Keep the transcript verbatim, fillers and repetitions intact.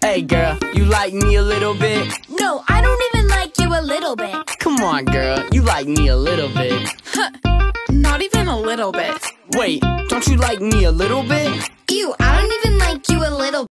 Hey girl, you like me a little bit? No, I don't even like you a little bit. Come on girl, you like me a little bit. Not even a little bit. Wait, don't you like me a little bit? Ew, I don't even like you a little bit.